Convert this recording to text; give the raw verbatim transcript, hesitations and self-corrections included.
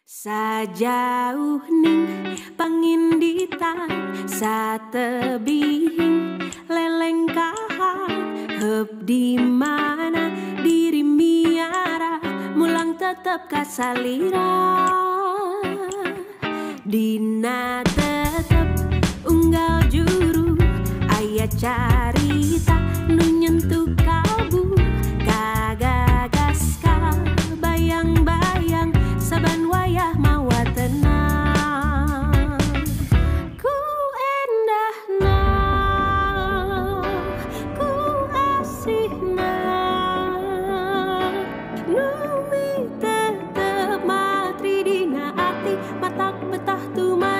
Sajauh ning pangindita satebihing leleng kahan heup di mana diri miara mulang tetep kasalira dina tetep unggal juru aya carita nu nyentuh kalbu kagagas ka bayang-bayang saban wayah mawa tenang ku endahna ku asihna nu mi tetep matri dina ati matak betah tu